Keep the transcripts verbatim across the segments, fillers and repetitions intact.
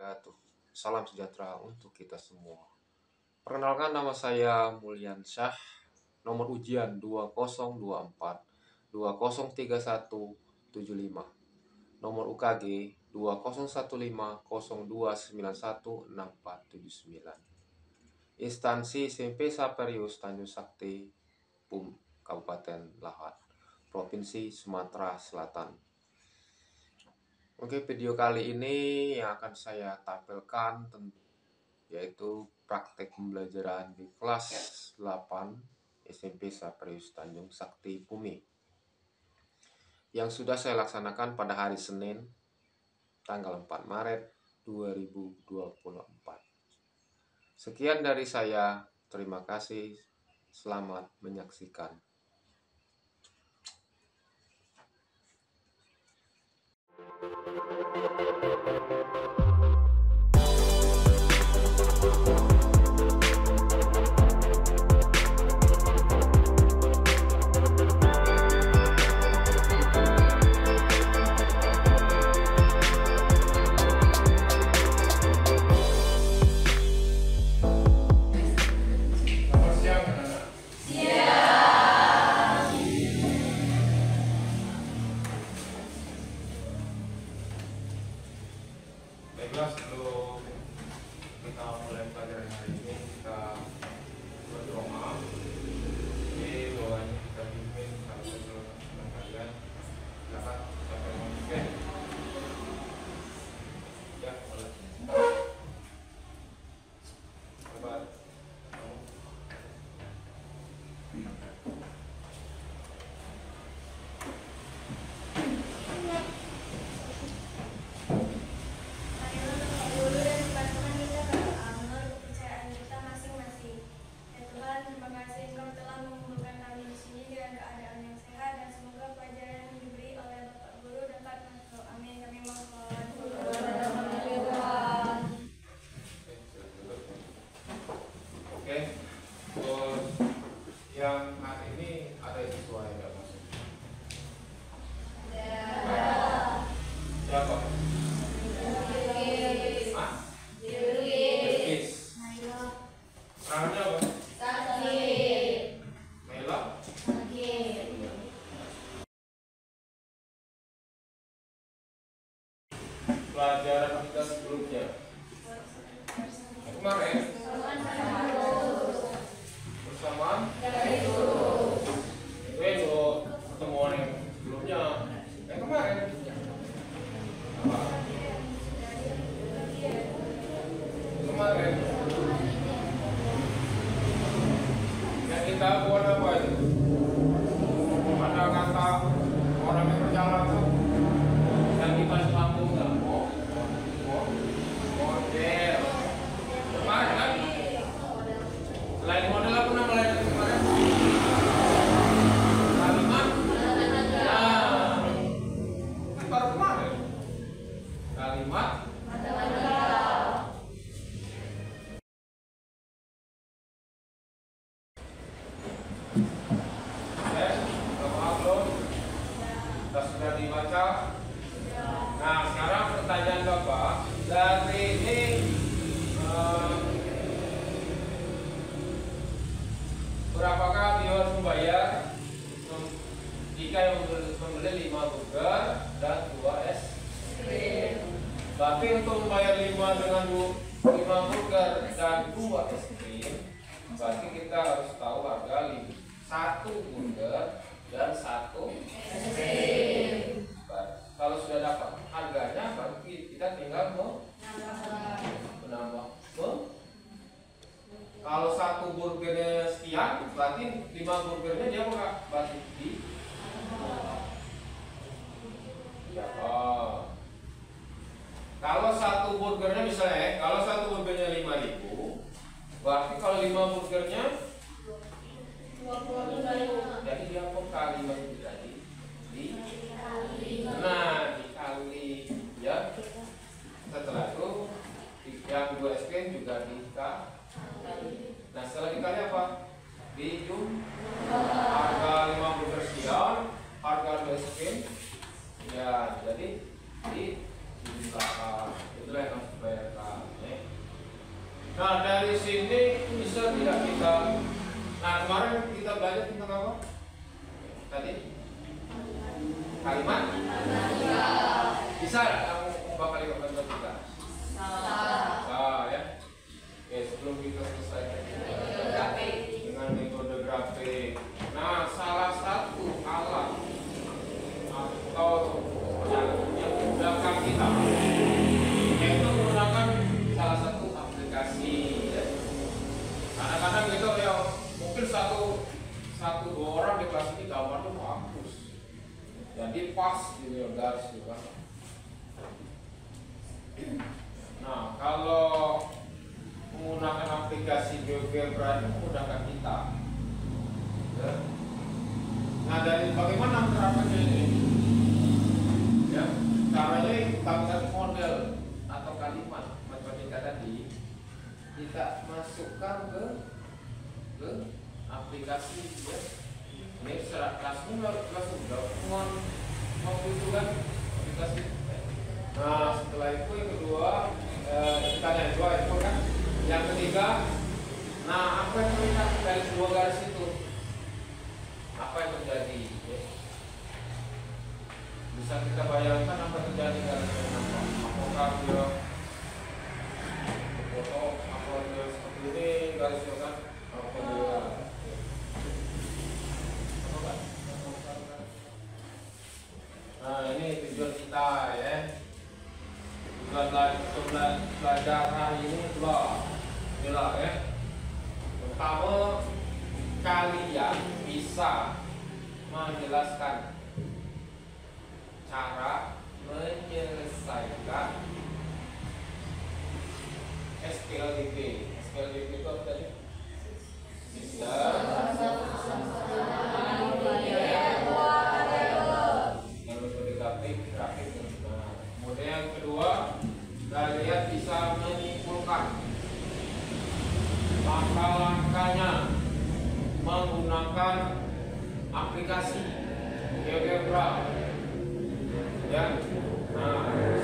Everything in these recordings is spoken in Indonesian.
wabarakatuh. Salam sejahtera untuk kita semua. Perkenalkan, nama saya Mulyan Syah. Nomor ujian dua nol dua empat dua nol tiga satu tujuh lima. Nomor U K G dua nol satu lima nol dua sembilan satu enam empat tujuh sembilan. Instansi S M P Saperius Tanjung Sakti, P U M, Kabupaten Lahat, Provinsi Sumatera Selatan. Oke, video kali ini yang akan saya tampilkan yaitu praktek pembelajaran di kelas delapan S M P Saperius Tanjung Sakti P U M I yang sudah saya laksanakan pada hari Senin tanggal empat Maret dua ribu dua puluh empat. Sekian dari saya, terima kasih, selamat menyaksikan. Baiklah, sebelum kita mulai pelajaran hari ini, kita berdoa. Jadi doanya kita pimpin sampai selesai kalian. Silakan sampai mungkin. Ya, boleh. Coba. Yang hari ini ada siswa yang tidak masuk. Ada. Siapa? Hah? Bilkis. Namanya apa? Sakit. Mela? Sakit. Pelajaran kita sebelumnya. Kemarin bersamaan itu pertemuan yang sebelumnya yang kemarin apa? Kemarin yang kita buat apa itu? Ada kata orang yang berjalan tuh yang di pas lampu nggak mau model kemarin kan? Selain model apa nama lain kemarin? Kalimat. Nah, kan baru kemarin. Kalimat. Eh, maaf loh. Kita sudah dibaca. Nah, sekarang pertanyaan Bapak dari ini. Uh, Berapakah dia harus membayar jika yang membeli lima burger dan dua es krim? Tapi untuk membayar lima dengan lima burger dan dua es krim, berarti kita harus tahu harga lima, satu burger dan satu es krim. Kalau sudah dapat harganya, berarti kita tinggal menambah. Kalau satu burgernya sekian, berarti lima burgernya dia apa? Berarti di ya, oh. Kalau satu burgernya misalnya, kalau satu burgernya lima ribu, berarti kalau lima burgernya dua puluh ribu. Jadi dia apa kali lima ribu tadi? Di nah dikali ya. Setelah itu yang dua es krim juga dikali. Nah, setelah dikali apa? Dijum harga lima puluh sekian, harga dua es krim ya, jadi di jumlahkan. Itulah yang harus dibayarkan. Nah, dari sini bisa tidak kita. Nah, kemarin kita belajar tentang apa? Tadi? Kalimat? Bisa kamu ubah kalimat matematika? Bisa ya. Oke, sebelum kita selesai dengan metode grafik. Nah, salah satu alat atau yang memudahkan kita yaitu menggunakan salah satu aplikasi ya. Kadang-kadang gitu ya, mungkin satu satu dua orang di kelas ini gambar tuh bagus, jadi pas gitu ya garis gitu kan. Nah, kalau menggunakan aplikasi GeoGebra itu memudahkan kita ya. Nah, dari bagaimana menerapkannya ini ya, caranya kita buat model atau kalimat matematika tadi kita masukkan ke ke aplikasi ya. Ini serat langsung langsung gabungan waktu itu kan aplikasi. Nah, setelah itu yang kedua eh, kita yang kedua itu kan, yang ketiga, nah apa yang terlihat dari dua garis itu, apa yang terjadi ya? Bisa kita bayangkan apa terjadi garis yang nampak, apakah dia foto apa dia seperti ini garisnya kan, apa dia apa kan? Nah, ini tujuan kita ya. Tujuan belajar hari ini adalah inilah ya. Pertama, kalian bisa menjelaskan cara menyelesaikan S Q L D B. S Q L D B itu apa tadi? Sistem yang metode grafik, grafik. Nah, kemudian yang kedua, kalian bisa menyimpulkan langkah-langkahnya menggunakan aplikasi GeoGebra ya. Nah,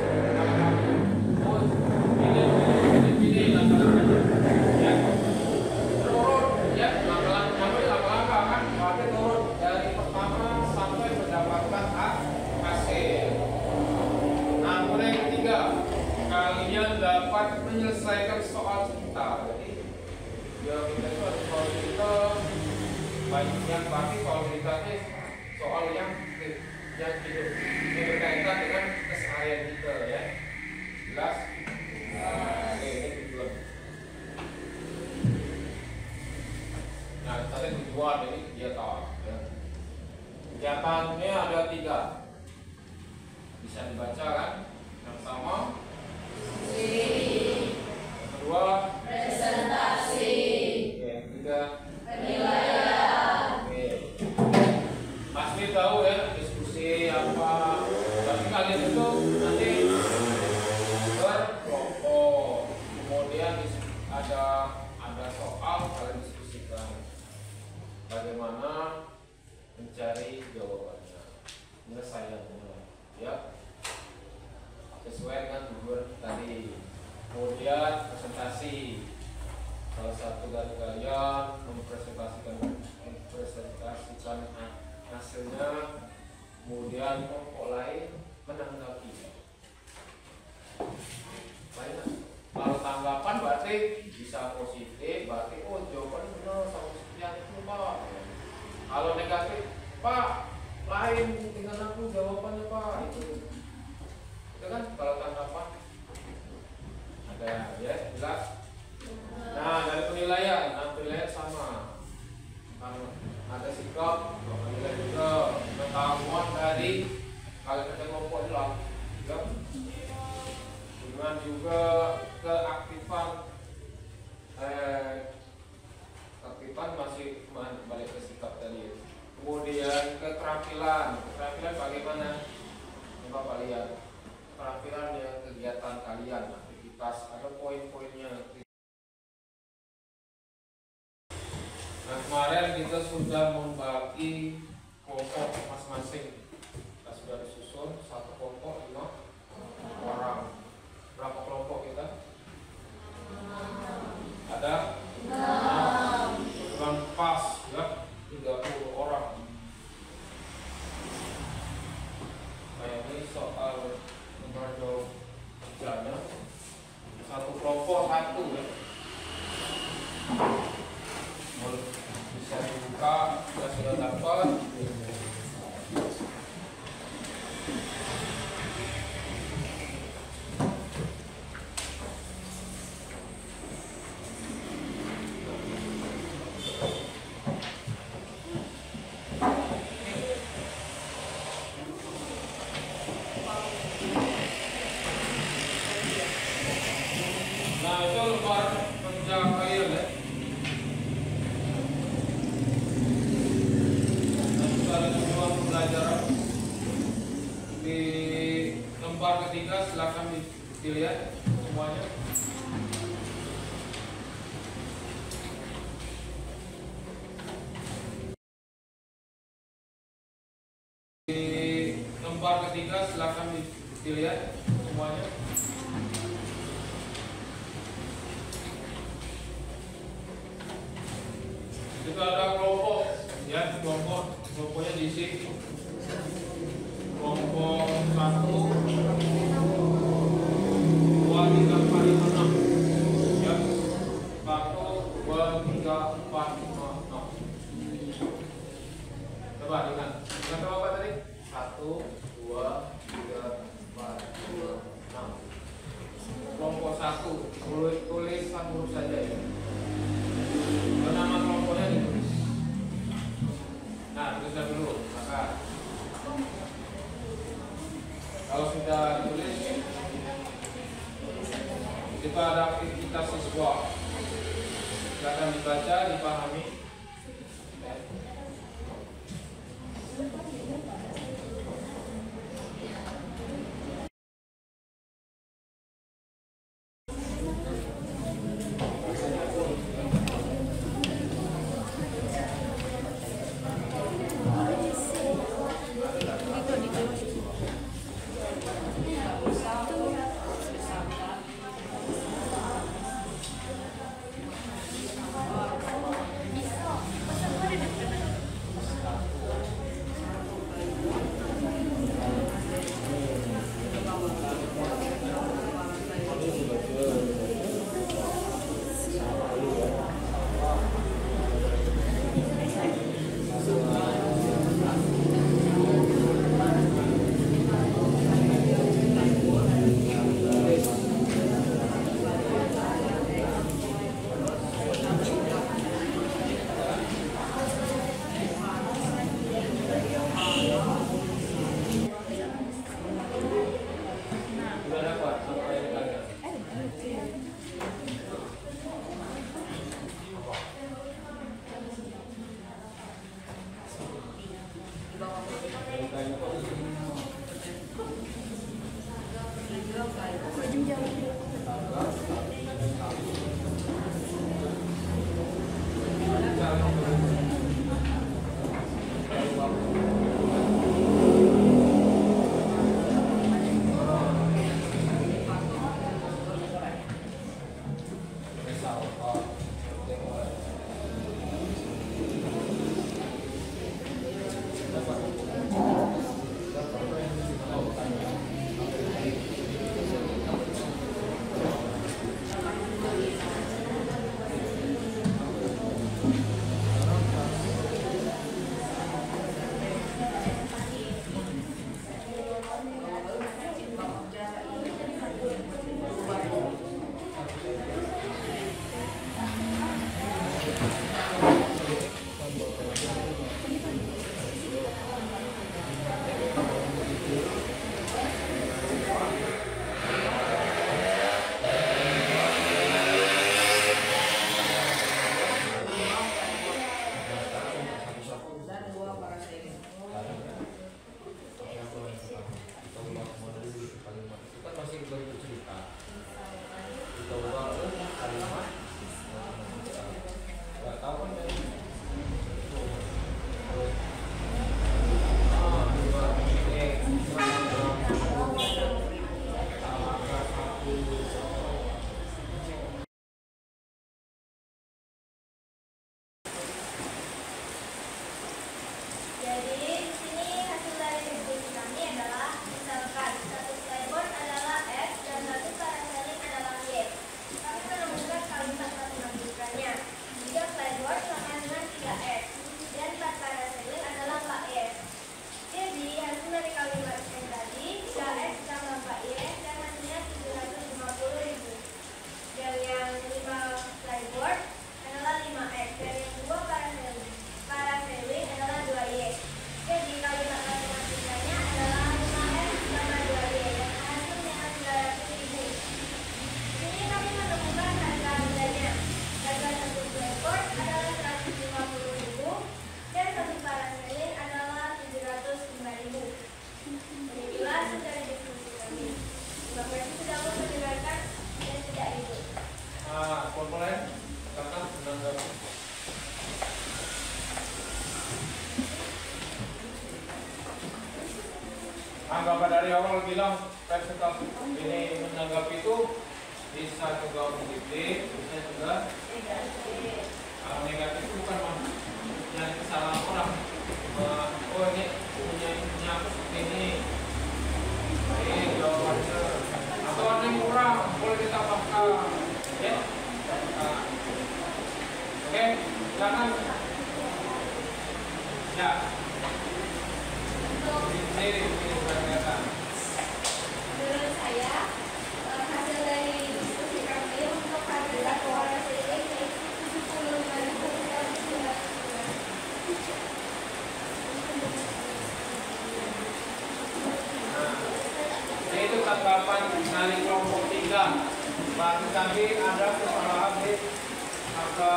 oh, ini ini langkah-langkahnya ya. Turun ya, langkah-langkah langkah-langkah kan berarti turun dari pertama sampai mendapatkan hasil. Nah, kemudian yang ketiga, kalian dapat menyelesaikan soal kita. Jadi ya kita itu ada soal kita banyak yang berarti soal kita ini soal yang yang hidup yang berkaitan dengan keseharian kita ya. Jelas? Nah, oke, ini tujuan. Nah, tadi tujuan ini kegiatan ya. Kegiatannya ada tiga, bisa dibaca kan? Yang pertama yang kedua presentasi, oke, yang ketiga penilaian. oke. Pasti tahu ya diskusi apa, tapi kalian itu nanti berkelompok, kemudian ada ada soal, kalian diskusikan bagaimana mencari jawabannya, penyelesaiannya ya, sesuai dengan tujuan tadi. Kemudian presentasi, salah satu dari kalian mempresentasikan mempresentasikan hasilnya, kemudian kelompok lain menanggapi. Baik, kalau tanggapan berarti bisa positif, berarti oh jawabannya benar sama sekian itu Pak. Kalau negatif, Pak lain dengan aku jawabannya Pak, itu itu kan kalau tanggapan ada ya, jelas. Nah, dari penilaian, nah penilaian sama kan, ada sikap, penilaian juga pengetahuan dari kalian kerja kelompok itu lah ya. Dengan juga keaktifan eh, aktifan masih balik ke sikap tadi. Kemudian keterampilan, keterampilan bagaimana? Ini Bapak lihat keterampilan yang kegiatan kalian, aktivitas, ada poin-poinnya. Nah, kemarin kita sudah membagi kelompok masing-masing. Kita sudah disusun satu kelompok lima orang. Berapa kelompok kita? satu ya. Bisa dibuka, kita sudah dapat. Nah itu lembar pencapaian ya. Kita ada semua pembelajaran di lembar ketiga, silakan dilihat semuanya. Di lembar ketiga, silakan dilihat semuanya. Itu ada kelompok ya, kelompok kelompoknya diisi kelompok satu, dua, tiga, empat, lima, enam ya, satu, dua, tiga, empat, lima, enam. Coba ingat, ingat apa tadi? Satu, dua, tiga, empat, lima, enam. Kelompok satu, tulis tulis satu huruf saja ya. Nama kelompoknya ditulis. Nah, tulisnya dulu. Maka kalau sudah ditulis, kita ada aktivitas siswa. Silakan dibaca, dipahami. Yang Bapak dari awal bilang presentasi ini menanggapi itu bisa juga positif, bisa juga negatif. Kalau negatif itu bukan nyari kesalahan orang. Oh ini punya punya aku seperti ini. Ini jawabannya. Atau ada yang kurang, boleh ditambahkan. Ya. Nah. Oke, silakan. Ya. Ini ini kelihatan. Menurut saya, hasil dari diskusi kami untuk harga keuangan ini tujuh puluh lima ribu rupiah. Nah, itu tanggapan dari kelompok tiga. Bagi kami ada kesalahan di angka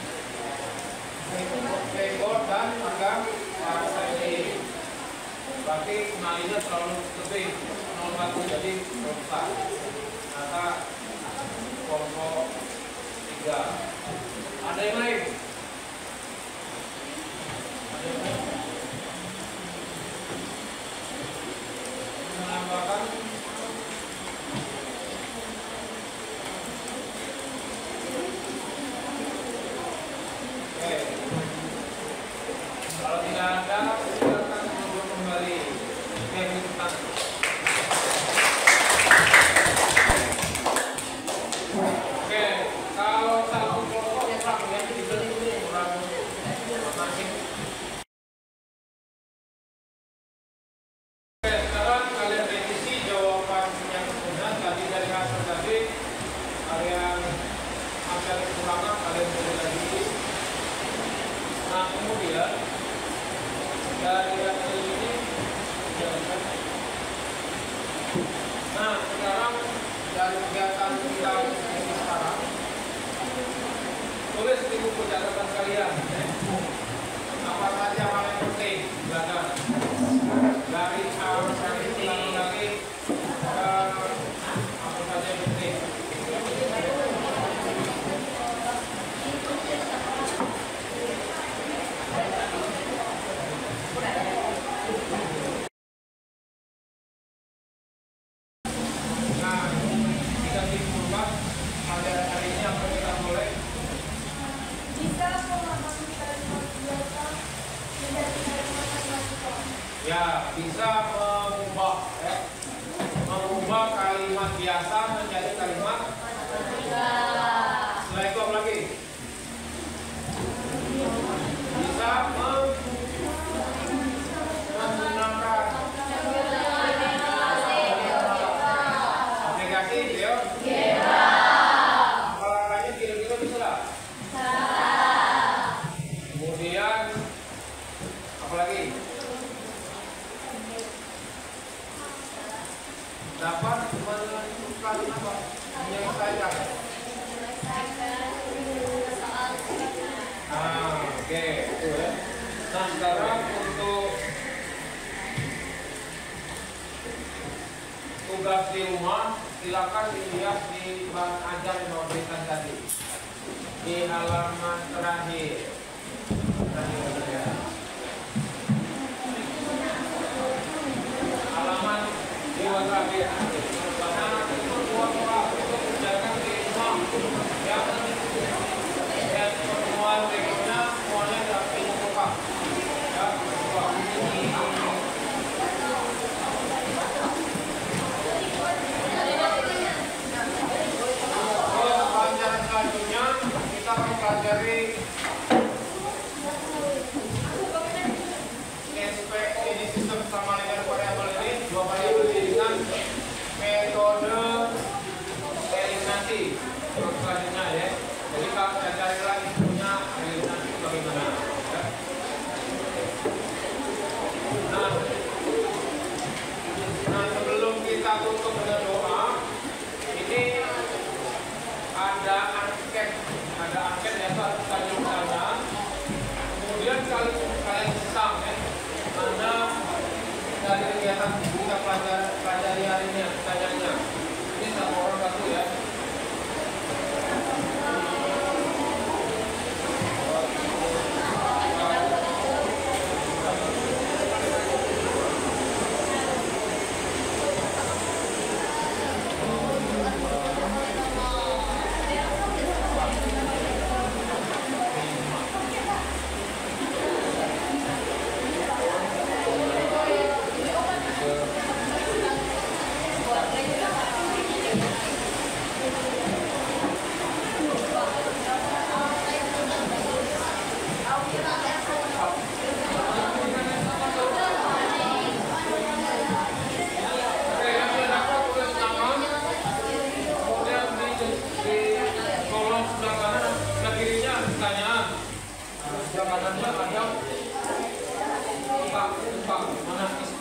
ekor dan angka harga ini. Berarti kenalinya selalu lebih nol koma satu jadi besar. Maka kelompok tiga. Ada yang lain? Ada yang lain? Menambahkan? Oke. Kalau tidak ada, silakan menunggu kembali. Oke, kita. Oke, kalau satu kelompok kurang ya dibeli kurang masing. Oke, sekarang kalian revisi jawaban yang benar tadi dari hasil tadi. Kalian ada kekurangan, kalian boleh lagi. Nah, kemudian dari hasil ini, nah sekarang dari kegiatan kita ini sekarang, tulis di buku catatan kalian apa saja hal yang penting belajar dari hal dari ulang lagi apa saja yang penting. Nah, kita simpulkan pada hari ini apa kita boleh Bisa mengamalkan biasa menjadi kalimat matematika. ya bisa mengubah ya, mengubah kalimat biasa menjadi kalimat. Setelah itu apa lagi? Bisa meng- menggunakan aplikasi ya. Apalagi kira-kira bisa lah. Kemudian apalagi? Dapat menentukan apa? Menyelesaikan. Ah, oke, itu ya. Nah, sekarang untuk tugas di rumah, silakan dilihat di bahan ajar yang mau berikan tadi di halaman terakhir. Terakhir ya. Halaman dua terakhir. Karena itu dua orang itu kerjakan di rumah. Ya. Dan pertemuan berikutnya semuanya dapat dibuka. Ya, dua. Terus pelajaran selanjutnya kita akan pelajari ini sistem sama dengan variabel ini, dua variabel ini dengan metode eliminasi. Terus selanjutnya ya. Jadi kalau kita cari lagi punya eliminasi bagaimana? Ya. Nah, nah sebelum kita tutup dengan doa, ini ada angket, ada angket yang harus tanya sana. Kemudian kalau kalian sesam ya, mana dari kegiatan kita pelajari, pelajari hari ini tanyanya. Ini satu orang satu ya.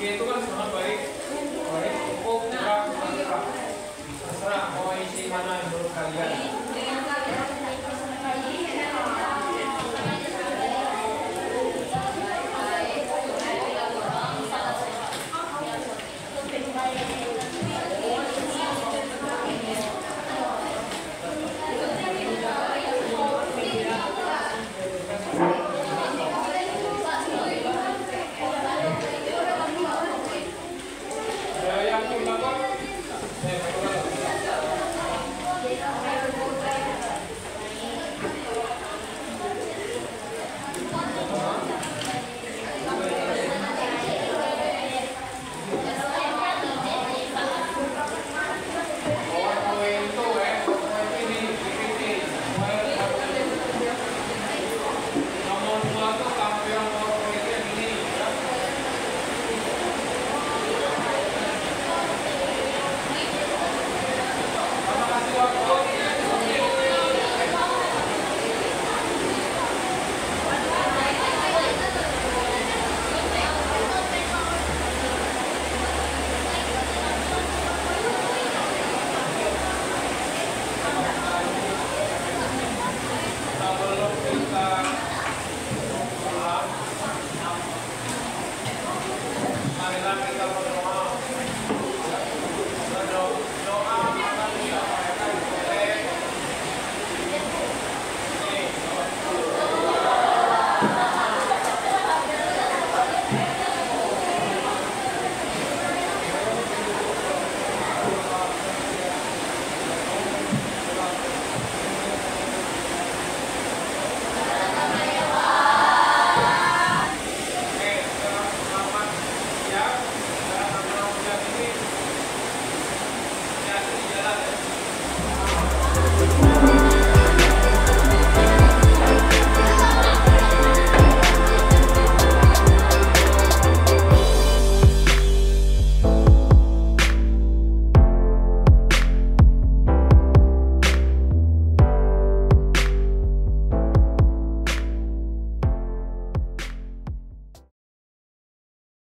itu kan sangat baik, baik cukup, kurang, terserah. Terserah mau isi mana yang menurut kalian.